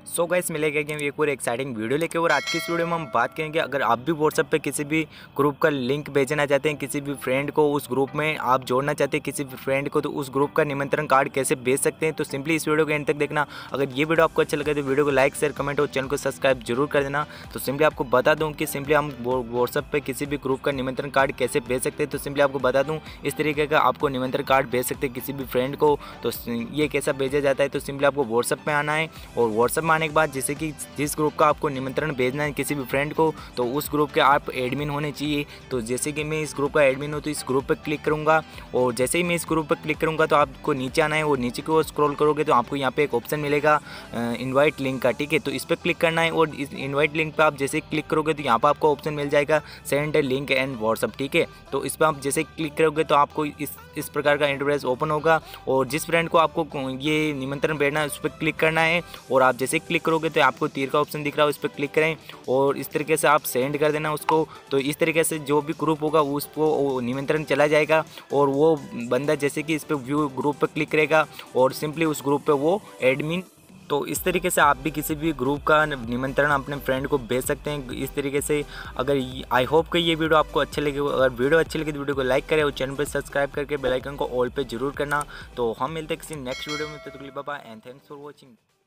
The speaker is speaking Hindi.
सो गाइस मिलेगा कि एक और एक्साइटिंग वीडियो लेके। और आज की इस वीडियो में हम बात करेंगे, अगर आप भी व्हाट्सएप पे किसी भी ग्रुप का लिंक भेजना चाहते हैं, किसी भी फ्रेंड को उस ग्रुप में आप जोड़ना चाहते हैं किसी भी फ्रेंड को, तो उस ग्रुप का निमंत्रण कार्ड कैसे भेज सकते हैं। तो सिंपली इस वीडियो को एंड तक देखना। अगर ये वीडियो आपको अच्छा लगे तो वीडियो को लाइक शेयर कमेंट और चैनल को सब्सक्राइब जरूर कर देना। तो सिंपली आपको बता दूँ कि सिंपली हम व्हाट्सएप पर किसी भी ग्रुप का निमंत्रण कार्ड कैसे भेज सकते हैं। तो सिंपली आपको बता दूँ, इस तरीके का आपको निमंत्रण कार्ड भेज सकते हैं किसी भी फ्रेंड को। तो ये कैसा भेजा जाता है, तो सिंपली आपको व्हाट्सएप में आना है। और व्हाट्सएप में आने के बाद जैसे कि जिस ग्रुप का आपको निमंत्रण भेजना है किसी भी फ्रेंड को, तो उस ग्रुप के आप एडमिन होने चाहिए। तो जैसे कि मैं इस ग्रुप का एडमिन हूँ तो इस ग्रुप पर क्लिक करूँगा। और जैसे ही मैं इस ग्रुप पर क्लिक करूँगा तो आपको नीचे आना है। और नीचे की ओर स्क्रॉल करोगे तो आपको यहाँ पे एक ऑप्शन मिलेगा इनवाइट लिंक का, ठीक है। तो इस पर क्लिक करना है। और इस इनवाइट लिंक पर आप जैसे क्लिक करोगे तो यहाँ पर आपको ऑप्शन मिल जाएगा सेंड लिंक एंड व्हाट्सअप, ठीक है। तो इस पर आप जैसे क्लिक करोगे तो आपको इस प्रकार का इंटरफेस ओपन होगा। और जिस फ्रेंड को आपको ये निमंत्रण भेजना है उस पर क्लिक करना है। और आप जैसे क्लिक करोगे तो आपको तीर का ऑप्शन दिख रहा है, उस पर क्लिक करें और इस तरीके से आप सेंड कर देना उसको। तो इस तरीके से जो भी ग्रुप होगा उसको निमंत्रण चला जाएगा। और वो बंदा जैसे कि इस पर व्यू ग्रुप पर क्लिक करेगा और सिंपली उस ग्रुप पे वो एडमिन। तो इस तरीके से आप भी किसी भी ग्रुप का निमंत्रण अपने फ्रेंड को भेज सकते हैं इस तरीके से। अगर आई होप कि ये वीडियो आपको अच्छे लगे, अगर वीडियो अच्छी लगे तो वीडियो को लाइक करें और चैनल पर सब्सक्राइब करके बेल आइकन को ऑल पे जरूर करना। तो हम मिलते हैं किसी नेक्स्ट वीडियो में, तो bye bye and thanks for watching.